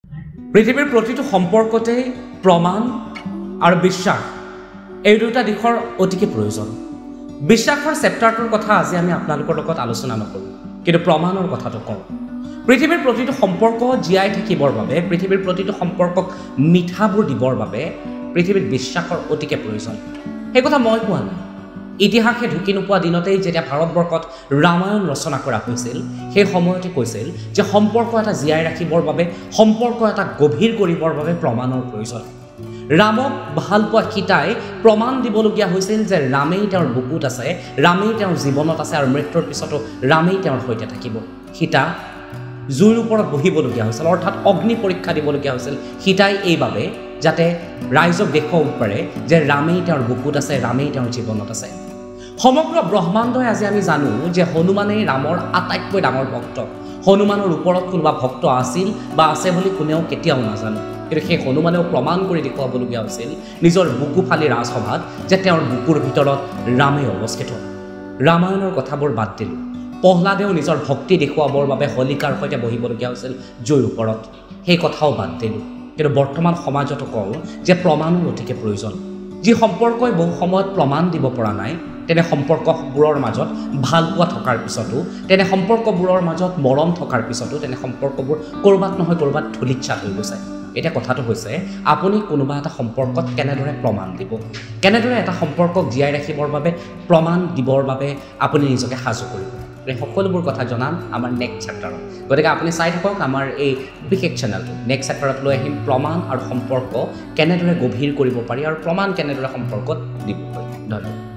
পৃথিৱীৰ প্ৰতিটো সম্পৰ্কতে প্ৰমাণ আৰু বিশ্বাস এই দুটা দিশৰ অতিকে প্ৰয়োজন বিশ্বাসৰ চেপ্টাৰটোৰ কথা আজি আমি আপোনালোকৰ লগত আলোচনা নকৰোঁ কিন্তু প্ৰমাণৰ কথাটো কওঁ পৃথিৱীৰ প্ৰতিটো সম্পৰ্ক জীয়াই থাকিবৰ বাবে পৃথিৱীৰ প্ৰতিটো সম্পৰ্কক মিঠাবোৰ দিবৰ বাবে পৃথিৱীত বিশ্বাসৰ অতিকে প্ৰয়োজন সেই কথা মই কোৱা নাই ইতিহাসে ঢুকি নোপোৱা দিনতেই যেতিয়া ভাৰতবৰ্ষত ৰামায়ণ ৰচনা কৰা হৈছিল সেই সময়তে কৈছিল যে সম্পৰ্ক এটা জীয়াই ৰাখিবৰ বাবে সম্পৰ্ক এটা গভীৰ কৰিবৰ বাবে প্ৰমাণৰ প্ৰয়োজন ৰামক ভাল পোৱা সীতাই প্ৰমাণ দিবলগীয়া হৈছিল যে ৰামেই তেওঁৰ বুকুত আছে ৰামেই তেওঁৰ জীৱনত আছে আৰু মৃত্যুৰ পিছতো ৰামেই তেওঁৰ সৈতে থাকিব সীতা জুইৰ ওপৰত বহিবলগীয়া হৈছিল অৰ্থাৎ অগ্নি পৰীক্ষা দিবলগীয়া হৈছিল সীতাই এইবাবে যাতে ৰাইজক দেখুৱাব পাৰে যে ৰামেই তেওঁৰ বুকুত আছে ৰামেই তেওঁৰ জীৱনত আছে সমগ্ৰ ব্ৰহ্মাণ্ডই আজি আমি জানো যে হনুমানেই ৰামৰ আটাইতকৈ ডাঙৰ ভক্ত হনুমানৰ ওপৰত কোনোবা ভক্ত আছিল বা আছে বুলি কোনেও কেতিয়াও নাজানে কিন্তু সেই হনুমানেও প্ৰমাণ কৰি দেখুৱাবলগীয়া হৈছিল নিজৰ বুকু ফালি ৰাজসভাত যে তেওঁৰ বুকুৰ ভিতৰত ৰামেই অৱস্থিত ৰামায়ণৰ কথাবোৰ বাদ দিলোঁ প্ৰহ্লাদেও নিজৰ ভক্তি দেখুৱাবৰ বাবে হলিকাৰ সৈতে বহিবলগীয়া হৈছিল জুইৰ ওপৰত সেই কথাও বাদ দিলোঁ কিন্তু বৰ্তমান সমাজতো কওঁ যে প্ৰমাণৰ অতিকে প্ৰয়োজন যি সম্পৰ্কই বহু সময়ত প্ৰমাণ দিব পৰা নাই তেনে সম্পৰ্কবোৰৰ মাজত ভাল পোৱা থকাৰ পিছতো তেনে সম্পৰ্কবোৰৰ মাজত মৰম থকাৰ পিছতো তেনে সম্পৰ্কবোৰ ক'ৰবাত নহয় ক'ৰবাত ধূলিচ্ছাত হৈ গৈছে এটা কথাটো হৈছে আপুনি কোনোবা এটা সম্পৰ্কত কেনেদৰে প্ৰমাণ দিব কেনেদৰে এটা সম্পৰ্কক জীয়াই ৰাখিবৰ বাবে প্ৰমাণ দিবৰ বাবে আপুনি নিজকে সাজু কৰিব এই সকলোবোৰ কথা জনাম আমাৰ নেক্সট চেপ্টাৰত গতিকে আপুনি চাই থাকক আমাৰ এই বিশেষ চেনেলটো নেক্সট চেপ্টাৰত লৈ আহিম প্ৰমাণ আৰু সম্পৰ্ক কেনেদৰে গভীৰ কৰিব পাৰি আৰু প্ৰমাণ কেনেদৰে সম্পৰ্কত দিব পাৰি ধন্যবাদ